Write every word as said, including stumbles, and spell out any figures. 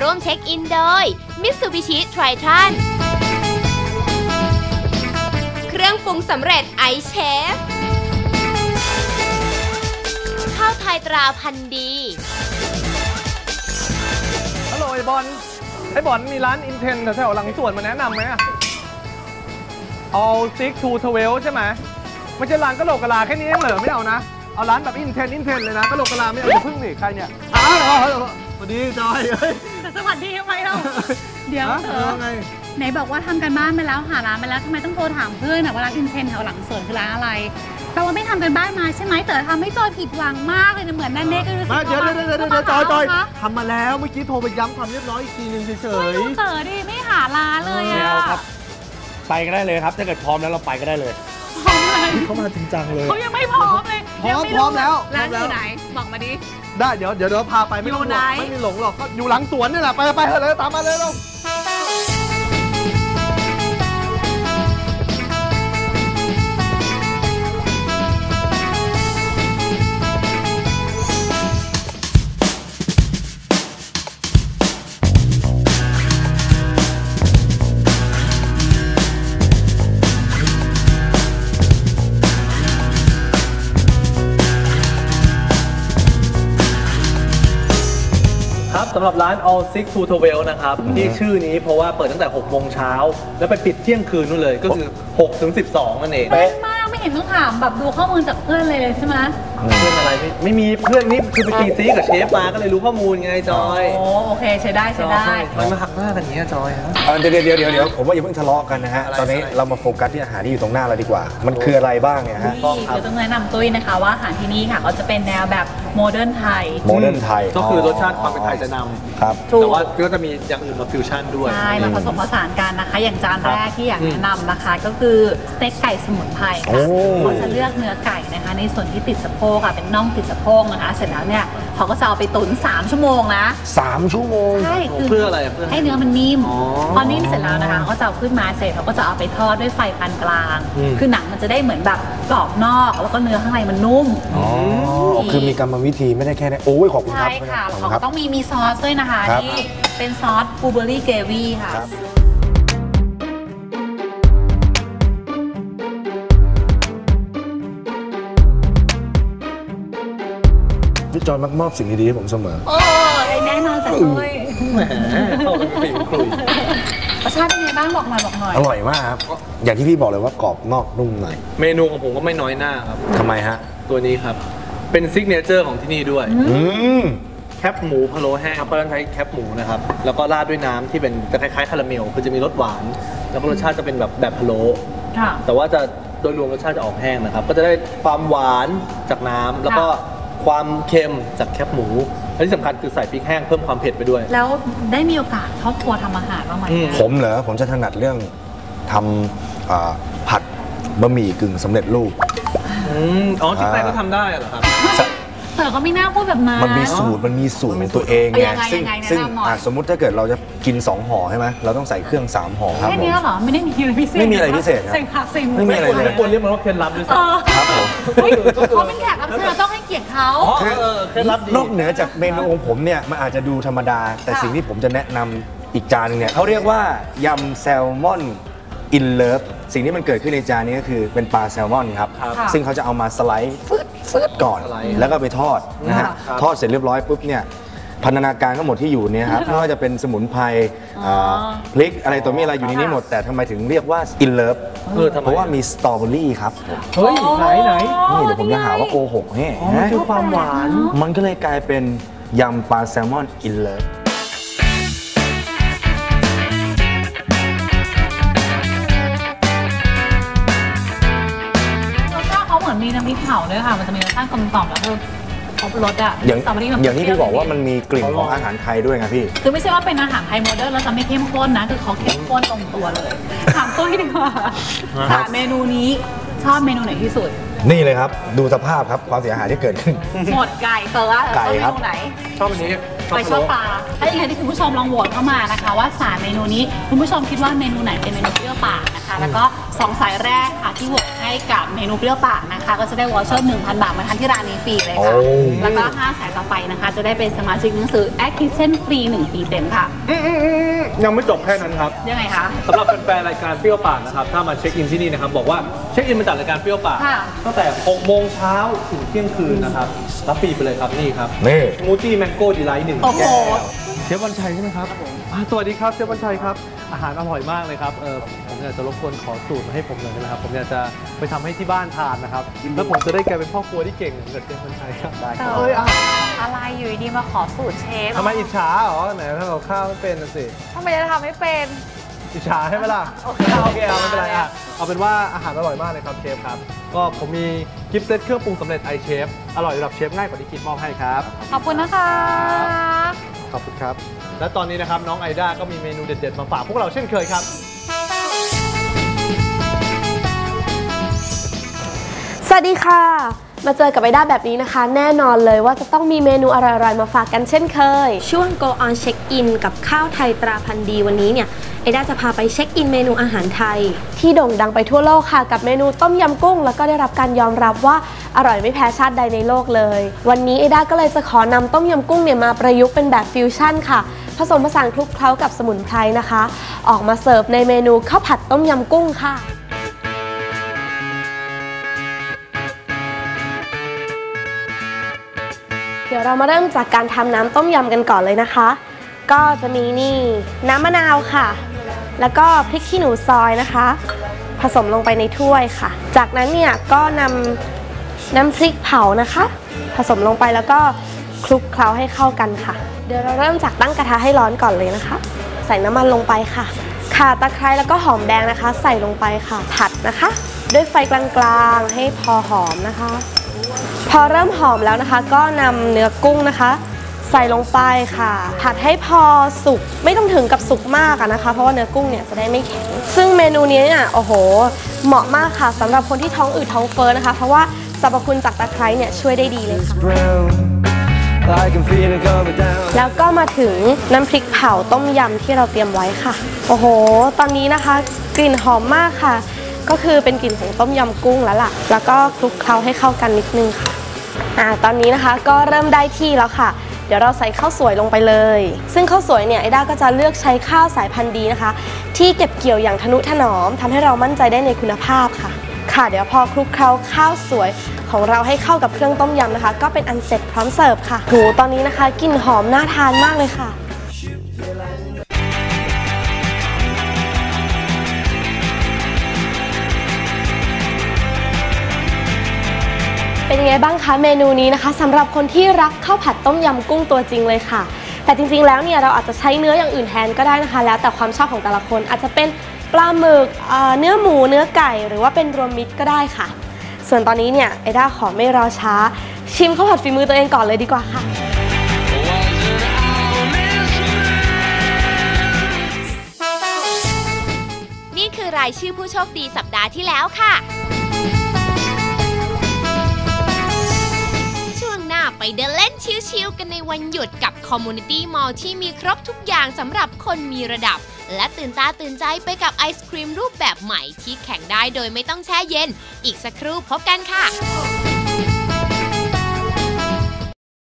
ร่วมเช็คอินโดย Mitsubishi Triton เครื่องปรุงสำเร็จไอเชฟข้าวไทยตราพันธุ์ดีฮัลโหลไอ้บอลไอ้บอลมีร้านอินเทนแถวหลังสวนมาแนะนำไหมอะเอาซิกทูทเวลใช่ไหมไม่ใช่ร้านกะโหลกกะลาแค่นี้เหรอไม่เอานะเอาร้านแบบอินเทนอินเทนเลยนะกะโหลกกะลาไม่เอาอย่าพึ่งนี่ใครเนี่ยอ้าวสวัสดีจอยแต่สวัสดีทำไมเราเดี๋ยวเถอะไหนบอกว่าทำกันบ้านไปแล้วหาร้านไปแล้วทำไมต้องโทรถามเพื่อนว่าร้านอินเทนแถวหลังสวนคือร้านอะไรแปลว่าไม่ทำกันบ้านมาใช่ไหมแต่ทำให้จอยผิดหวังมากเลยนะเหมือนแม่เน่ก็รู้สึกว่าเดี๋ยวเดี๋ยวเดี๋ยวเดี๋ยวจอยจอยทำมาแล้วเมื่อกี้โทรไปย้ำความเรียบร้อยอีกทีนึงเฉยๆไม่รู้เต๋อดิไม่หาร้านเลยอ่ะครับไปก็ได้เลยครับถ้าเกิดพร้อมแล้วเราไปก็ได้เลยพร้อมเลยเขามาจริงจังเลยเขายังไม่พร้อมเลยพร้อมพร้อมแล้วร้านอยู่ไหนบอกมาดิได้เดี๋ยวเดี๋ยวเราพาไปไม่ต้องหลงไม่มีหลงหรอกก็อยู่หลังสวนนี่แหละไปไปเลยตามมาเลยเราสำหรับร้าน All Six to Twelve นะครับที่ชื่อนี้เพราะว่าเปิดตั้งแต่หกโมงเช้าแล้วไปปิดเที่ยงคืนนู่นเลยก็คือหกถึงสิบสองนั่นเองเป๊ะมากไม่เห็นต้องถามแบบดูข้อมูลจากเพื่อนเลยเลยใช่ไหมเพื่อนอะไรไม่ไม่มีเพื่อนนี่คือไปตีซีกับเชฟมาก็เลยรู้ข้อมูลไงจอยโอ้โอเคใช้ได้ใช้ได้มันมาหักหน้ากันอย่างนี้จอยฮะเดี๋ยวเดี๋ยวเดี๋ยวเดี๋ยวผมว่าอย่าเพิ่งทะเลาะกันนะฮะตอนนี้เรามาโฟกัสที่อาหารที่อยู่ตรงหน้าเราดีกว่ามันคืออะไรบ้างเนี่ยฮะนี่คือต้องแนะนำตุ้ยนะคะว่าอาหารที่นี่ค่ะก็จะเป็นแนวแบบโมเดิร์นไทยโมเดิร์นไทยก็คือรสชาติความเป็นไทยจะนำครับแต่ว่าก็จะมีอย่างอื่นมาฟิวชั่นด้วยใช่มาผสมผสานกันนะคะอย่างจานแรกที่อยากแนะนำนะคะก็คือสเต็กไก่สมุนไพรค่ะเขาจะเลือกเนื้อไก่นะคะในส่วนที่ติดสะโพกค่ะเป็นน่องติดสะโพกนะคะเสร็จแล้วเนี่ยเขาก็จะเอาไปตุ๋นสามชั่วโมงนะสามชั่วโมงใช่เพื่ออะไรเพื่อให้เนื้อมันนิ่มพอนิ่มเสร็จแล้วนะคะก็จะเอาขึ้นมาเสร็จเขาก็จะเอาไปทอดด้วยไฟปานกลางคือหนังมันจะได้เหมือนแบบกรอบนอกแล้วก็เนื้อข้างในมันนุ่มอ๋อคือมีกรรมวิธีไม่ได้แค่นี้โอ้ยขอบคุณครับใช่ค่ะเขาต้องมีมีซอสด้วยนะคะที่เป็นซอสบลูเบอร์รี่เกรวี่ค่ะพี่จอยมักมอบสิ่งดีๆให้ผมเสมอโอ้ยแน่นอนจังเลยแหมเข้ากันเป็นคุยรสชาติเป็นไงบ้างบอกหน่อยบอกหน่อยอร่อยมากครับอย่างที่พี่บอกเลยว่ากรอบนอกนุ่มในเมนูของผมก็ไม่น้อยหน้าครับทำไมฮะตัวนี้ครับเป็นซิกเนเจอร์ของที่นี่ด้วยแคปหมูพะโล้แห้งครับเพราะฉะนั้นใช้แคปหมูนะครับแล้วก็ราดด้วยน้ำที่เป็นจะคล้ายๆคาราเมลคือจะมีรสหวานแล้วก็รสชาติจะเป็นแบบแบบพะโล้แต่ว่าจะโดยรวมรสชาติจะออกแห้งนะครับก็จะได้ความหวานจากน้ำแล้วก็ความเค็มจากแคปหมูและที่สำคัญคือใส่พริกแห้งเพิ่มความเผ็ดไปด้วยแล้วได้มีโอกาสเข้าครัวทำอาหารบ้างไหมผมเหรอผมจะถนัดเรื่องทำผัดบะหมี่กึ่งสำเร็จรูปอ๋อที่ใครก็ทำได้เหรอครับเธอก็ไม่น่าพูดแบบนั้นมันมีสูตรมันมีสูตรของตัวเองไงซึ่งซึ่งสมมุติถ้าเกิดเราจะกินสองห่อใช่ไหมเราต้องใใส่เครื่องสามห่อครับแค่นี้เหรอไม่ได้มีอะไรพิเศษไม่มีอะไรพิเศษใส่ผักใส่หมูไม่มีอะไรเลยควรเรียกมันว่าเคล็ดลับด้วยซ้ำครับผมเขาเป็นแขกรับเชิญต้องให้เกียรติเขาเคล็ดลับดีนอกเหนือจากเมนูของผมเนี่ยมันอาจจะดูธรรมดาแต่สิ่งที่ผมจะแนะนำอีกจานนึงเนี่ยเขาเรียกว่ายำแซลมอนอินเลิฟสิ่งที่มันเกิดขึ้นในจานนี้ก็คือเป็นปลาแซลมอนครับซึ่งเขาจะเอามาสไลด์ฟืดฟืดก่อนแล้วก็ไปทอดนะฮะทอดเสร็จเรียบร้อยปุ๊บเนี่ยพันธนาการทั้งหมดที่อยู่เนี่ยครับไม่ว่าจะเป็นสมุนไพรพริกอะไรตัวมีอะไรอยู่ในนี้หมดแต่ทำไมถึงเรียกว่าอินเลิฟเพราะว่ามีสตรอเบอรี่ครับเฮ้ยไหนไหนนี่เดี๋ยวผมจะหาว่าโกหกเนี่ยคือความหวานมันก็เลยกลายเป็นยำปลาแซลมอนอินเลิฟเหมือนมีน้ำพริกเผาด้วยค่ะมันจะมีรสชาติกลมกล่อมแล้วคือครบรสอ่ะอย่างอย่างที่พี่บอกว่ามันมีกลิ่นของอาหารไทยด้วยไงพี่คือไม่ใช่ว่าเป็นอาหารไทยโมเดิร์นแล้วจะไม่เข้มข้นนะคือเขาเข้มข้นตรงตัวเลยถามตุ้ยดีกว่าสามเมนูนี้ชอบเมนูไหนที่สุดนี่เลยครับดูสภาพครับความเสียหายที่เกิดขึ้นหมดไก่เต๋อไก่ครับไหนชอบอันนี้ไปชอบปลาถ้าอย่างนั้นที่คุณผู้ชมลองโหวตเข้ามานะคะว่าสามเมนูนี้คุณผู้ชมคิดว่าเมนูไหนเป็นเมนูเปรี้ยวปากนะคะแล้วก็สองสายแรกค่ะที่โหวตให้ให้กับเมนูเปรี้ยวปากนะคะก็จะได้วอเชอร์ หนึ่งพัน บาทมาทานที่ร้านนี้ฟรีเลยค่ะแล้วก็ห้าสายต่อไปนะคะจะได้เป็นสมาชิกหนังสือ Act Kitchen ฟรีหนึ่งปีเต็มค่ะยังไม่จบแค่นั้นครับยังไงคะสำหรับแฟนๆรายการเปรี้ยวปากนะครับถ้ามาเช็คอินที่นี่นะครับบอกว่าเช็คอินมาจากรายการเปรี้ยวปากตั้งแต่หกโมงเช้าถึงเที่ยงคืนนะครับรับฟรีไปเลยครับนี่ครับนี่สมูทตี้แมงโก้ดีไลท์หนึ่งโอ้โหแก้วเชฟวันชัยใช่ไหมครับอ่าสวัสดีครับเชฟวันชัยครับอาหารอร่อยมากเลยครับเออผมอยากจะรบกวนขอสูตรมาให้ผมหน่อยได้ไหมครับผมอยากจะไปทำให้ที่บ้านทานนะครับแล้วผมจะได้กลายเป็นพ่อครัวที่เก่งเหมือนเชฟวันชัยครับได้ครับเอ้ยอ่ะอะไรอยู่ดีมาขอสูตรเชฟทำไมอิจฉาเหรอไหนทำกับข้าวไม่เป็นน่ะสิทำไมจะทำไม่เป็นอิจฉาใช่ไหมล่ะโอเคโอเคเอาไม่เป็นไรอ่ะเอาเป็นว่าอาหารอร่อยมากเลยครับเชฟครับก็ผมมีกิฟต์เซตเครื่องปรุงสำเร็จไอเชฟอร่อยระดับเชฟง่ายกว่าที่คิดมอบให้ครับขอบคุณนะคะขอบคุณครับและตอนนี้นะครับน้องไอด้าก็มีเมนูเด็ดๆมาฝากพวกเราเช่นเคยครับสวัสดีค่ะมาเจอกับไอด้าแบบนี้นะคะแน่นอนเลยว่าจะต้องมีเมนูอร่อยๆมาฝากกันเช่นเคยช่วง Go on Check In กับข้าวไทยตราพันธุ์ดีวันนี้เนี่ยไอด้าจะพาไปเช็คอินเมนูอาหารไทยที่โด่งดังไปทั่วโลกค่ะกับเมนูต้มยำกุ้งแล้วก็ได้รับการยอมรับว่าอร่อยไม่แพ้ชาติใดในโลกเลยวันนี้ไอด้าก็เลยจะขอนำต้มยำกุ้งเนี่ยมาประยุกต์เป็นแบบฟิวชั่นค่ะผสมผสานคลุกเคล้ากับสมุนไพรนะคะออกมาเสิร์ฟในเมนูข้าวผัดต้มยำกุ้งค่ะเดี๋ยวเรามาเริ่มจากการทำน้ำต้มยำกันก่อนเลยนะคะก็จะมีนี่น้ำมะนาวค่ะแล้วก็พริกขี้หนูซอยนะคะผสมลงไปในถ้วยค่ะจากนั้นเนี่ยก็นำน้ำพริกเผานะคะผสมลงไปแล้วก็คลุกเคล้าให้เข้ากันค่ะเดี๋ยวเราเริ่มจากตั้งกระทะให้ร้อนก่อนเลยนะคะใส่น้ำมันลงไปค่ะข่าตะไคร้แล้วก็หอมแดงนะคะใส่ลงไปค่ะผัดนะคะด้วยไฟกลางๆให้พอหอมนะคะพอเริ่มหอมแล้วนะคะก็นำเนื้อกุ้งนะคะใส่ลงไปค่ะผัดให้พอสุกไม่ต้องถึงกับสุกมากนะคะเพราะว่าเนื้อกุ้งเนี่ยจะได้ไม่แข็งซึ่งเมนูนี้เนี่ยโอ้โหเหมาะมากค่ะสำหรับคนที่ท้องอืดท้องเฟ้อนะคะเพราะว่าสรรพคุณจากตะไคร้เนี่ยช่วยได้ดีเลยค่ะแล้วก็มาถึงน้ำพริกเผาต้มยำที่เราเตรียมไว้ค่ะโอ้โหตอนนี้นะคะกลิ่นหอมมากค่ะก็คือเป็นกลิ่นของต้มยำกุ้งแล้วล่ะแล้วก็คลุกเคล้าให้เข้ากันนิดนึงค่ะอ่าตอนนี้นะคะก็เริ่มได้ที่แล้วค่ะเดี๋ยวเราใส่ข้าวสวยลงไปเลยซึ่งข้าวสวยเนี่ยไอด้าก็จะเลือกใช้ข้าวสายพันธุ์ดีนะคะที่เก็บเกี่ยวอย่างทนุถนอมทำให้เรามั่นใจได้ในคุณภาพค่ะค่ะเดี๋ยวพอคลุกเคล้าข้าวสวยของเราให้เข้ากับเครื่องต้มยำนะคะก็เป็นอันเสร็จพร้อมเสิร์ฟค่ะโหตอนนี้นะคะกลิ่นหอมน่าทานมากเลยค่ะเป็นยังไงบ้างคะเมนูนี้นะคะสำหรับคนที่รักข้าวผัดต้มยำกุ้งตัวจริงเลยค่ะแต่จริงๆแล้วเนี่ยเราอาจจะใช้เนื้ออย่างอื่นแทนก็ได้นะคะแล้วแต่ความชอบของแต่ละคนอาจจะเป็นปลาหมึกเนื้อหมูเนื้อไก่หรือว่าเป็นรวมมิตรก็ได้ค่ะส่วนตอนนี้เนี่ยไอด้าขอไม่รอช้าชิมข้าวผัดฝีมือตัวเองก่อนเลยดีกว่าค่ะนี่คือรายชื่อผู้โชคดีสัปดาห์ที่แล้วค่ะไปเดินเล่นชิลๆกันในวันหยุดกับ Community Mall ที่มีครบทุกอย่างสำหรับคนมีระดับและตื่นตาตื่นใจไปกับไอศครีมรูปแบบใหม่ที่แข่งได้โดยไม่ต้องแช่เย็นอีกสักครู่พบกันค่ะ